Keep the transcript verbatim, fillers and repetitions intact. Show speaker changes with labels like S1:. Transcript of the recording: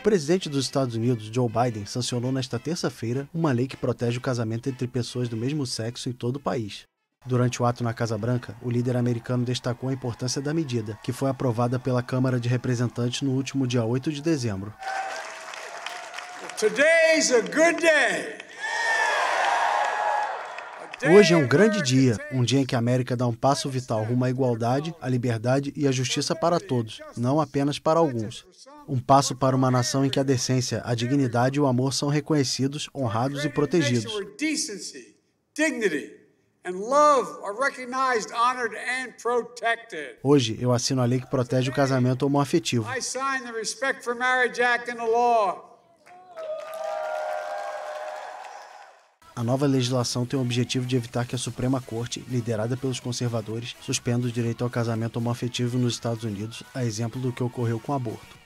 S1: presidente dos Estados Unidos, Joe Biden, sancionou nesta terça-feira uma lei que protege o casamento entre pessoas do mesmo sexo em todo o país. Durante o ato na Casa Branca, o líder americano destacou a importância da medida, que foi aprovada pela Câmara de Representantes no último dia oito de dezembro.
S2: Today's a good day.
S1: Hoje é um grande dia, um dia em que a América dá um passo vital rumo à igualdade, à liberdade e à justiça para todos, não apenas para alguns. Um passo para uma nação em que a decência, a dignidade e o amor são reconhecidos, honrados e protegidos. Hoje, eu assino a lei que protege o casamento homoafetivo. A nova legislação tem o objetivo de evitar que a Suprema Corte, liderada pelos conservadores, suspenda o direito ao casamento homoafetivo nos Estados Unidos, a exemplo do que ocorreu com o aborto.